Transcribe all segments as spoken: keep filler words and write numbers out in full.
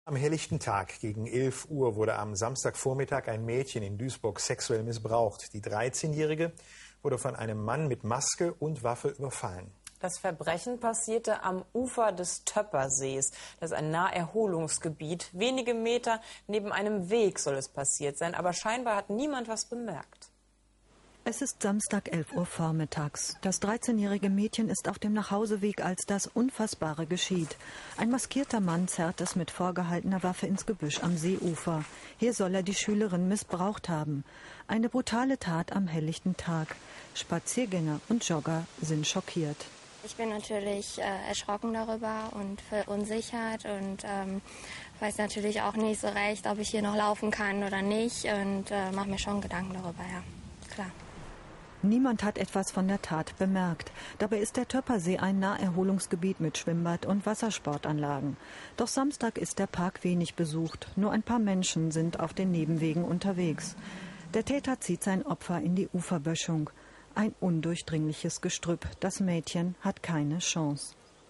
Am helllichten Tag gegen elf Uhr wurde am Samstagvormittag ein Mädchen in Duisburg sexuell missbraucht. Die dreizehnjährige wurde von einem Mann mit Maske und Waffe überfallen. Das Verbrechen passierte am Ufer des Töppersees. Das ist ein Naherholungsgebiet. Wenige Meter neben einem Weg soll es passiert sein, aber scheinbar hat niemand was bemerkt. Es ist Samstag elf Uhr vormittags. Das dreizehnjährige Mädchen ist auf dem Nachhauseweg, als das Unfassbare geschieht. Ein maskierter Mann zerrt es mit vorgehaltener Waffe ins Gebüsch am Seeufer. Hier soll er die Schülerin missbraucht haben. Eine brutale Tat am helllichten Tag. Spaziergänger und Jogger sind schockiert. Ich bin natürlich äh, erschrocken darüber und verunsichert und ähm, weiß natürlich auch nicht so recht, ob ich hier noch laufen kann oder nicht und äh, mache mir schon Gedanken darüber, ja, klar. Niemand hat etwas von der Tat bemerkt. Dabei ist der Töppersee ein Naherholungsgebiet mit Schwimmbad und Wassersportanlagen. Doch Samstag ist der Park wenig besucht. Nur ein paar Menschen sind auf den Nebenwegen unterwegs. Der Täter zieht sein Opfer in die Uferböschung. Ein undurchdringliches Gestrüpp. Das Mädchen hat keine Chance.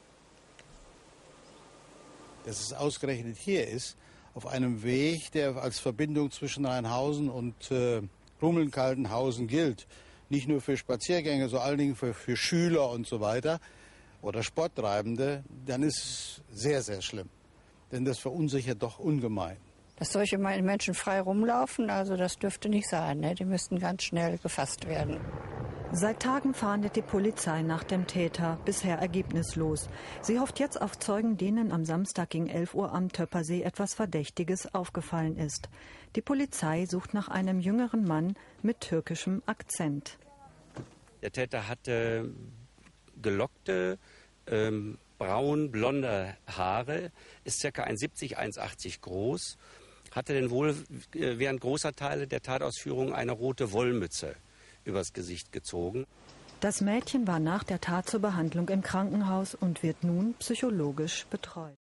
Dass es ausgerechnet hier ist, auf einem Weg, der als Verbindung zwischen Rheinhausen und äh, Rummeln-Kaltenhausen gilt, nicht nur für Spaziergänger, so allen Dingen für, für Schüler und so weiter oder Sporttreibende, dann ist es sehr, sehr schlimm. Denn das verunsichert doch ungemein. Dass solche Menschen frei rumlaufen, also das dürfte nicht sein, ne? Die müssten ganz schnell gefasst werden. Seit Tagen fahndet die Polizei nach dem Täter, bisher ergebnislos. Sie hofft jetzt auf Zeugen, denen am Samstag gegen elf Uhr am Töppersee etwas Verdächtiges aufgefallen ist. Die Polizei sucht nach einem jüngeren Mann mit türkischem Akzent. Der Täter hatte gelockte, ähm, braun-blonde Haare, ist ca. eins siebzig, eins achtzig groß, hatte denn wohl äh, während großer Teile der Tatausführung eine rote Wollmütze übers Gesicht gezogen. Das Mädchen war nach der Tat zur Behandlung im Krankenhaus und wird nun psychologisch betreut.